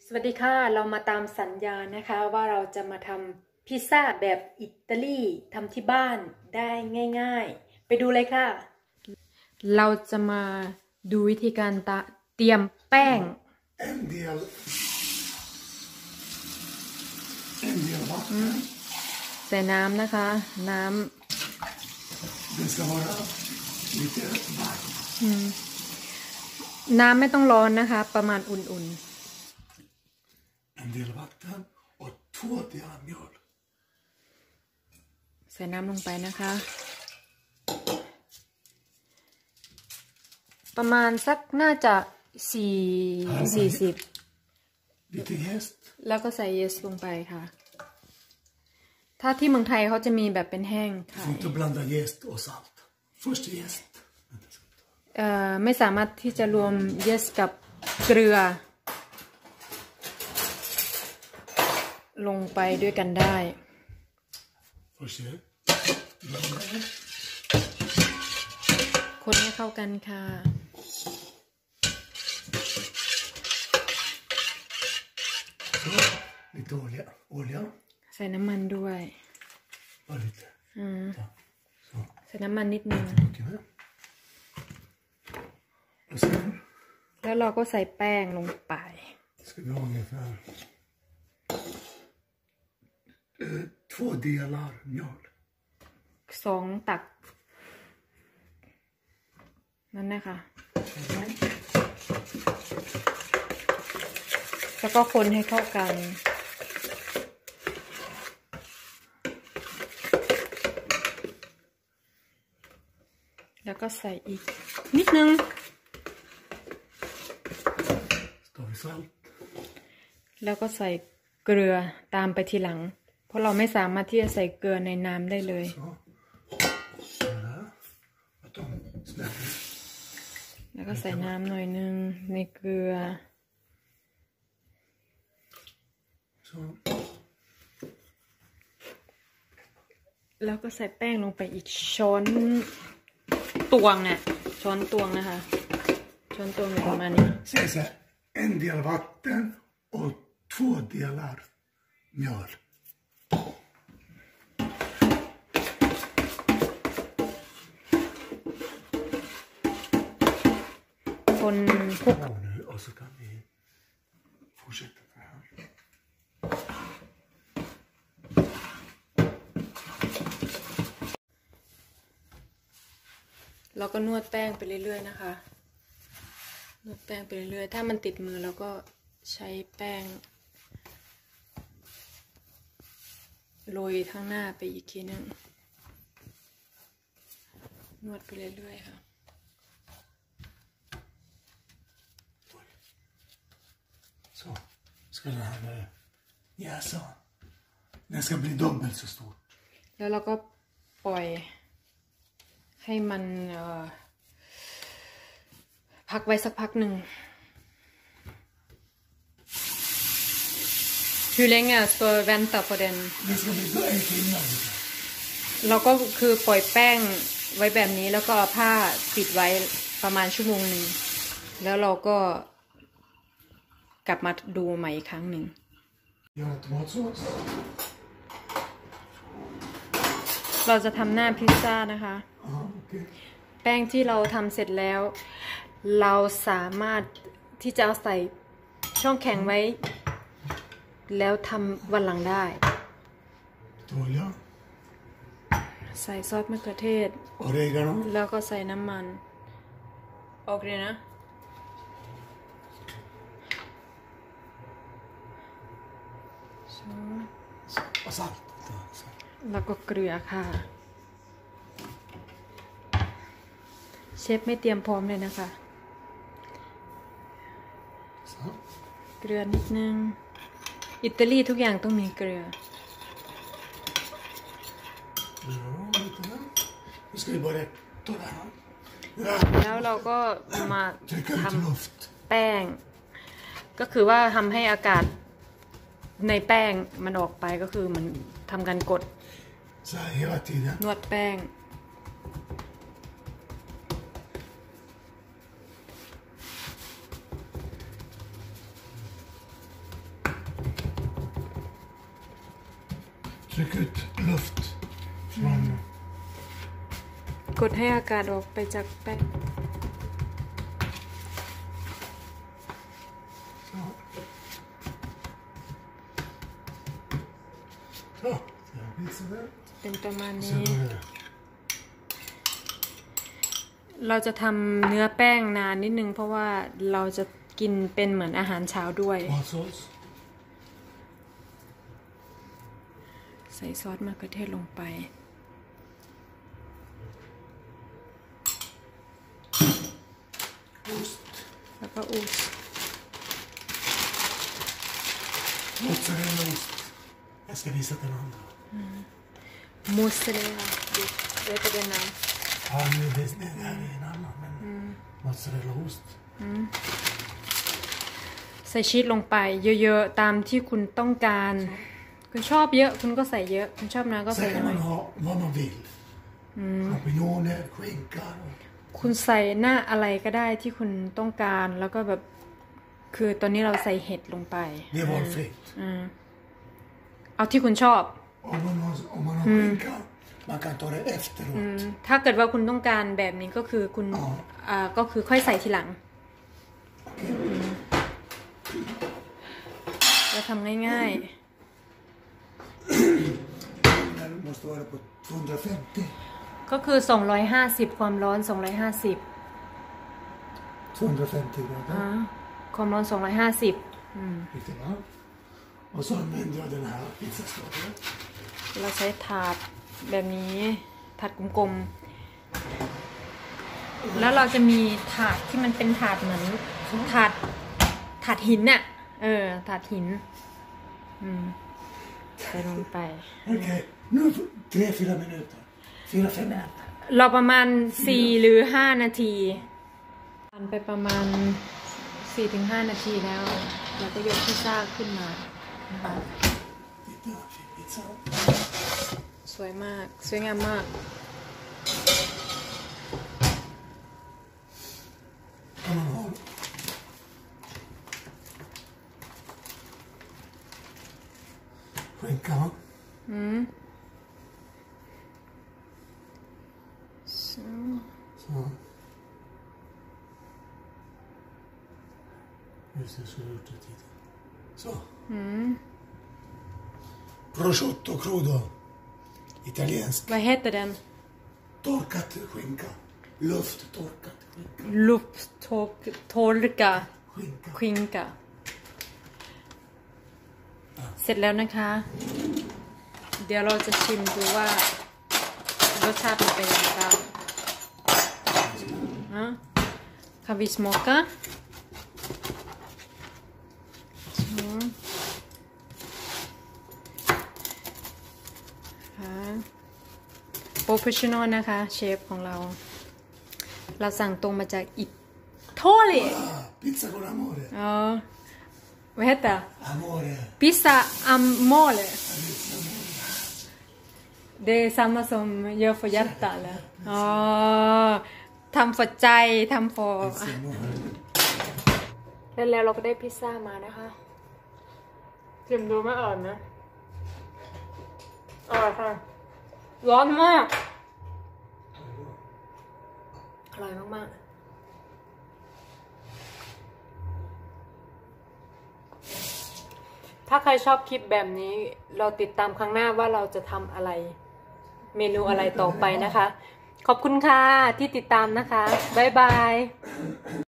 สวัสดีค่ะเรามาตามสัญญานะคะว่าเราจะมาทำพิซซ่าแบบอิตาลีทำที่บ้านได้ง่ายๆไปดูเลยค่ะเราจะมาดูวิธีการเตรียมแป้งใส่น้ำนะคะน้ำไม่ต้องร้อนนะคะประมาณอุ่นๆใส่น้ำลงไปนะคะประมาณสักน่าจะ40แล้วก็ใส่เยสลงไปค่ะถ้าที่เมืองไทยเขาจะมีแบบเป็นแห้งค่ะไม่สามารถที่จะรวมเยสกับเกลือลงไปด้วยกันได้คนให้เข้ากันค่ะใส่น้ำมันด้วยใส่น้ำมันนิดนึงแล้วเราก็ใส่แป้งลงไป2 ตักนั่นนะคะแล้วก็คนให้เข้ากันแล้วก็ใส่อีกนิดนึงแล้วก็ใส่เกลือตามไปทีหลังเพราะเราไม่สามารถที่จะใส่เกลือในน้ำได้เลยแล้วก็ใส่น้ำหน่อยนึงในเกลือแล้วก็ใส่แป้งลงไปอีกช้อนตวงน่ะช้อนตวงนะคะช้อนตวงอยู่ประมาณนี้ 1 del vatten och 2 delar mjöl. คนคลุกเราก็นวดแป้งไปเรื่อยๆนะคะนวดแป้งไปเรื่อยๆถ้ามันติดมือเราก็ใช้แป้งโรยข้างหน้าไปอีกทีนึงนวดไปเรื่อยๆค่ะแล้วเราก็ปล่อยให้มันพักไว้สักพักหนึ่งHur länge ska vi vänta på den เราก็คือปล่อยแป้งไว้แบบนี้แล้วก็เอาผ้าปิดไว้ประมาณชั่วโมงหนึ่งแล้วเราก็กลับมาดูใหม่อีกครั้งหนึ่งเราจะทำหน้าพิซซ่านะคะแป้งที่เราทำเสร็จแล้วเราสามารถที่จะเอาใส่ช่องแข็งไว้แล้วทำวันหลังได้ใส่ซอสมะเขือเทศแล้วก็ใส่น้ำมันโอเคนะแล้วก็เกลือค่ะเชฟไม่เตรียมพร้อมเลยนะคะเกลือนิดนึงอิตาลีทุกอย่างต้องมีเกลือแล้วเราก็มาทำแป้งก็คือว่าทำให้อากาศในแป้งมันออกไปก็คือมันทำการกดนวดแป้ง แ Tryck ut luft från... กดให้อากาศออกไปจากแป้ง Så. Så. Jag visar det. เป็นประมาณ Sen นี้ börjar det. เราจะทำเนื้อแป้งนานนิดนึงเพราะว่าเราจะกินเป็นเหมือนอาหารเช้าด้วย Matsås. ใส่ซอสมะเขือเทศลงไป Ost. แล้วก็อูส Mozzarellaost. Jag ska visa den andra. มูสเลล่าดิเวทเดนาม Ja, nu är det här är en annan. Men mozzarellaost. ใส่ชีสลงไปเยอะๆตามที่คุณต้องการคุณชอบเยอะคุณก็ใส่เยอะคุณชอบน้อยก็ใส่ Sen kan น้อย man ha vad man vill. Champinjoner, skinka. คุณใส่หน้าอะไรก็ได้ที่คุณต้องการแล้วก็แบบคือตอนนี้เราใส่เห็ดลงไป Det är valfritt. เอาที่คุณชอบ Om man har skinka, man kan ta det efteråt. ถ้าเกิดว่าคุณต้องการแบบนี้ก็คือคุณก็คือค่อยใส่ทีหลังเราทำง่ายๆ Den måste vara på 250. ก็คือ250ความร้อน250 250 grader. ความร้อน250 Riktigt bra. Och så använder jag den här pizzastaven. เราใช้ถาดแบบนี้ถาดกลมๆแล้วเราจะมีถาดที่มันเป็นถาดเหมือนถาดหินน่ะถาดหินใส่ลงไป Okej, nu 3-4 minuter. 4-5 minuter. รอประมาณ4 หรือ 5 นาทีผ่านไปประมาณ 4-5 นาทีแล้วเราก็ยกพิซซ่าขึ้นมานะคะ Titta, fin pizza. สวยมากสวยงามมาก Kan man ha skinka. Så. Just det, så har jag gjort det tidigare. Så. Prosciutto crudo. Italiensk. Vad heter den? Torkat skinka. Lufttorkat skinka. Lufttorka Skinka. skinka เสร็จแล้วนะคะ เดี๋ยวเราจะชิมดูว่ารสชาติมันเป็นยังไงบ้างKan vi smaka?โปรเฟชชั่นอลนะคะเชฟของเราสั่งตรงมาจากอิตาลี Pizza con amore. Vad heter det? Amore. Pizza amore. Det är samma som gör för hjärta eller? Ja, ทำฝัดใจทำฟอแล้วเราก็ได้พิซซ่ามานะคะชิมดูไม่อ่อนนะอร่อยค่ะร้อนมากอร่อยมากๆถ้าใครชอบคลิปแบบนี้เราติดตามครั้งหน้าว่าเราจะทำอะไรเมนูอะไรต่อไปนะคะขอบคุณค่ะที่ติดตามนะคะบ๊ายบาย